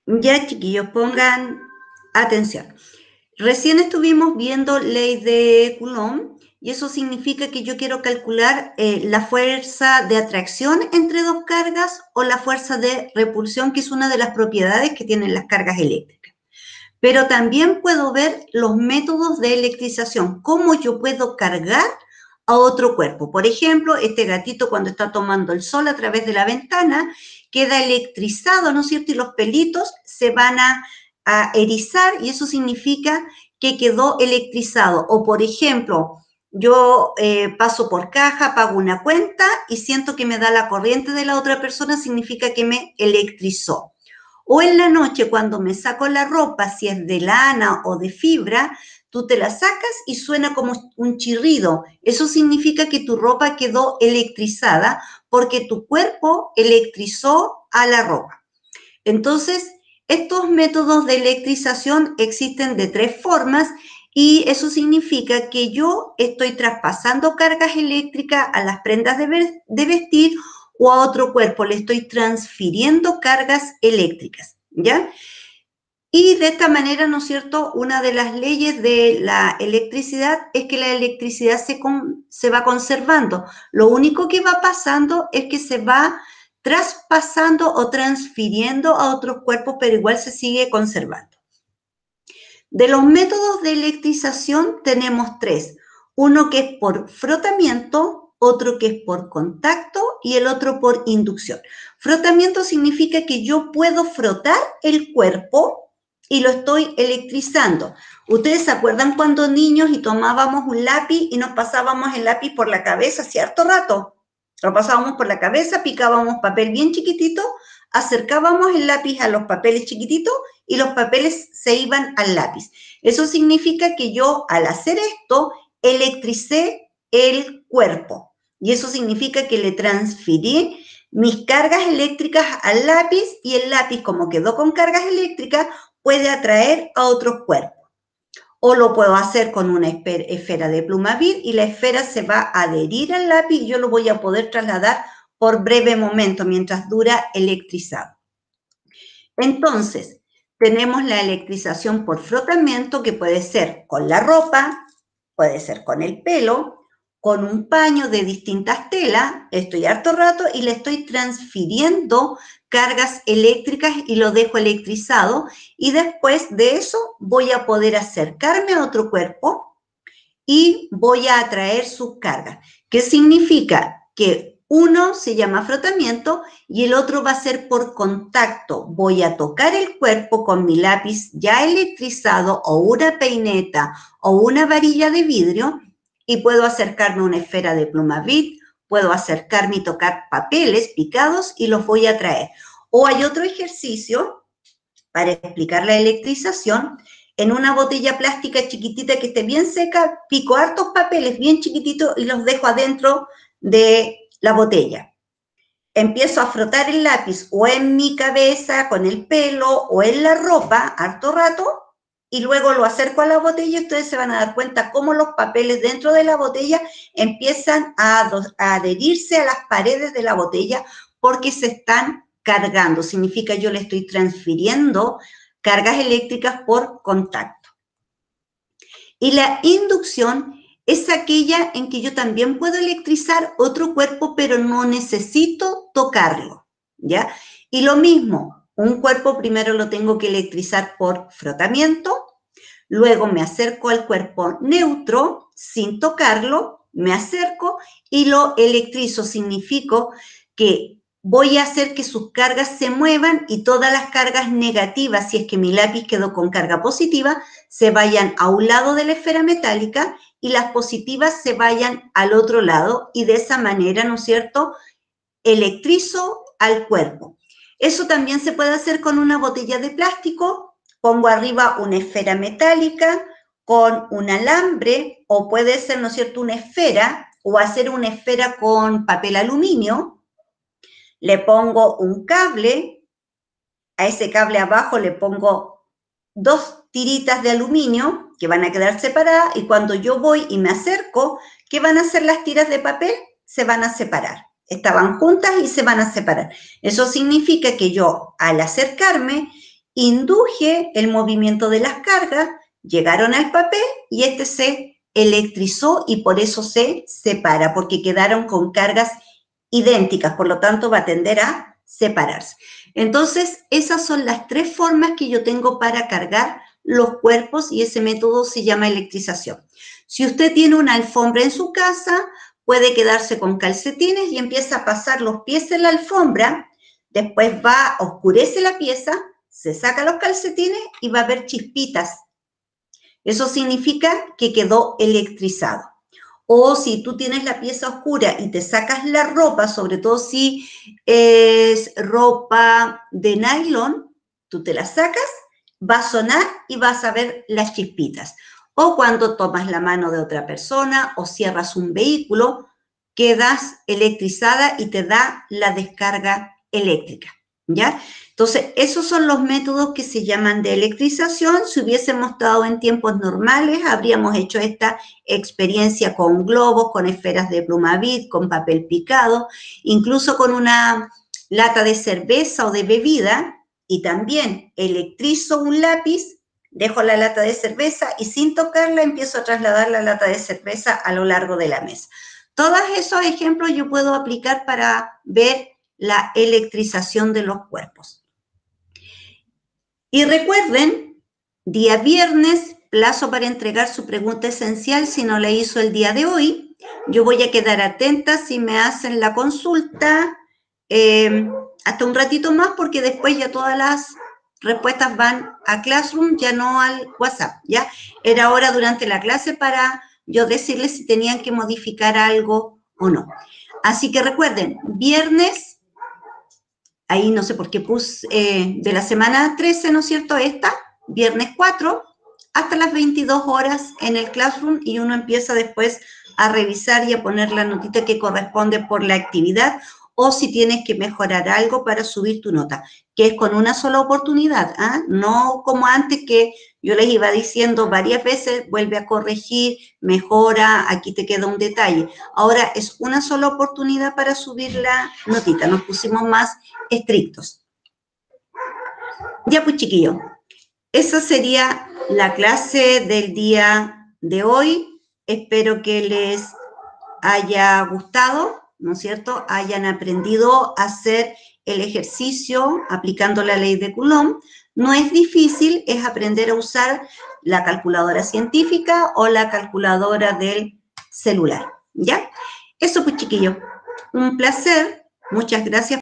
Ya, chiquillos, pongan atención. Recién estuvimos viendo ley de Coulomb y eso significa que yo quiero calcular la fuerza de atracción entre dos cargas o la fuerza de repulsión, que es una de las propiedades que tienen las cargas eléctricas. Pero también puedo ver los métodos de electrización, cómo yo puedo cargar a otro cuerpo. Por ejemplo, este gatito cuando está tomando el sol a través de la ventana queda electrizado, ¿no es cierto? Y los pelitos se van a erizar y eso significa que quedó electrizado. O por ejemplo, yo paso por caja, pago una cuenta y siento que me da la corriente de la otra persona, significa que me electrizó. O en la noche, cuando me saco la ropa, si es de lana o de fibra, tú te la sacas y suena como un chirrido. Eso significa que tu ropa quedó electrizada porque tu cuerpo electrizó a la ropa. Entonces, estos métodos de electrización existen de tres formas y eso significa que yo estoy traspasando cargas eléctricas a las prendas de vestir o a otro cuerpo, le estoy transfiriendo cargas eléctricas, ¿ya? Y de esta manera, ¿no es cierto?, una de las leyes de la electricidad es que la electricidad se va conservando. Lo único que va pasando es que se va traspasando o transfiriendo a otros cuerpos, pero igual se sigue conservando. De los métodos de electrización tenemos tres. Uno que es por frotamiento, otro que es por contacto y el otro por inducción. Frotamiento significa que yo puedo frotar el cuerpo y lo estoy electrizando. ¿Ustedes se acuerdan cuando niños y tomábamos un lápiz y nos pasábamos el lápiz por la cabeza cierto rato? Lo pasábamos por la cabeza, picábamos papel bien chiquitito, acercábamos el lápiz a los papeles chiquititos y los papeles se iban al lápiz. Eso significa que yo, al hacer esto, electricé el cuerpo. Y eso significa que le transferí mis cargas eléctricas al lápiz y el lápiz, como quedó con cargas eléctricas, puede atraer a otros cuerpos. O lo puedo hacer con una esfera de Plumavit y la esfera se va a adherir al lápiz y yo lo voy a poder trasladar por breve momento mientras dura electrizado. Entonces, tenemos la electrización por frotamiento que puede ser con la ropa, puede ser con el pelo, con un paño de distintas telas, estoy harto rato y le estoy transfiriendo cargas eléctricas y lo dejo electrizado y después de eso voy a poder acercarme a otro cuerpo y voy a atraer sus cargas. ¿Qué significa? Que uno se llama frotamiento y el otro va a ser por contacto. Voy a tocar el cuerpo con mi lápiz ya electrizado o una peineta o una varilla de vidrio y puedo acercarme a una esfera de Plumavit, puedo acercarme y tocar papeles picados y los voy a traer. O hay otro ejercicio para explicar la electrización. En una botella plástica chiquitita que esté bien seca, pico hartos papeles bien chiquititos y los dejo adentro de la botella. Empiezo a frotar el lápiz o en mi cabeza, con el pelo o en la ropa, harto rato, y luego lo acerco a la botella y ustedes se van a dar cuenta cómo los papeles dentro de la botella empiezan a adherirse a las paredes de la botella porque se están cargando. Significa yo le estoy transfiriendo cargas eléctricas por contacto. Y la inducción es aquella en que yo también puedo electrizar otro cuerpo, pero no necesito tocarlo, ¿ya? Y lo mismo, un cuerpo primero lo tengo que electrizar por frotamiento, luego me acerco al cuerpo neutro sin tocarlo, me acerco y lo electrizo. Significa que voy a hacer que sus cargas se muevan y todas las cargas negativas, si es que mi lápiz quedó con carga positiva, se vayan a un lado de la esfera metálica y las positivas se vayan al otro lado y de esa manera, ¿no es cierto?, electrizo al cuerpo. Eso también se puede hacer con una botella de plástico, pongo arriba una esfera metálica con un alambre o puede ser, ¿no es cierto?, una esfera o hacer una esfera con papel aluminio, le pongo un cable, a ese cable abajo le pongo 2 tiritas de aluminio que van a quedar separadas y cuando yo voy y me acerco, ¿qué van a hacer las tiras de papel? Se van a separar. Estaban juntas y se van a separar. Eso significa que yo, al acercarme induje el movimiento de las cargas, llegaron al papel y este se electrizó y por eso se separa, porque quedaron con cargas idénticas, por lo tanto va a tender a separarse. Entonces, esas son las tres formas que yo tengo para cargar los cuerpos y ese método se llama electrización. Si usted tiene una alfombra en su casa, puede quedarse con calcetines y empieza a pasar los pies en la alfombra, después va, oscurece la pieza, se saca los calcetines y va a haber chispitas. Eso significa que quedó electrizado. O si tú tienes la pieza oscura y te sacas la ropa, sobre todo si es ropa de nylon, tú te la sacas, va a sonar y vas a ver las chispitas. O cuando tomas la mano de otra persona o cierras un vehículo, quedas electrizada y te da la descarga eléctrica, ¿ya? Entonces, esos son los métodos que se llaman de electrización. Si hubiésemos estado en tiempos normales, habríamos hecho esta experiencia con globos, con esferas de Plumavit, con papel picado, incluso con una lata de cerveza o de bebida, y también electrizo un lápiz, dejo la lata de cerveza y sin tocarla empiezo a trasladar la lata de cerveza a lo largo de la mesa. Todos esos ejemplos yo puedo aplicar para ver la electrización de los cuerpos. Y recuerden, día viernes, plazo para entregar su pregunta esencial si no la hizo el día de hoy. Yo voy a quedar atenta si me hacen la consulta hasta un ratito más porque después ya todas las respuestas van a Classroom, ya no al WhatsApp, ¿ya? Era hora durante la clase para yo decirles si tenían que modificar algo o no. Así que recuerden, viernes, ahí no sé por qué puse de la semana 13, ¿no es cierto? Esta, viernes 4, hasta las 22 horas en el Classroom y uno empieza después a revisar y a poner la notita que corresponde por la actividad o si tienes que mejorar algo para subir tu nota, que es con una sola oportunidad, ¿ah? No como antes que yo les iba diciendo varias veces, vuelve a corregir, mejora, aquí te queda un detalle. Ahora es una sola oportunidad para subir la notita, nos pusimos más estrictos. Ya pues chiquillos, esa sería la clase del día de hoy. Espero que les haya gustado, ¿no es cierto? Hayan aprendido a hacer el ejercicio aplicando la ley de Coulomb. No es difícil, es aprender a usar la calculadora científica o la calculadora del celular, ¿ya? Eso pues chiquillos, un placer, muchas gracias.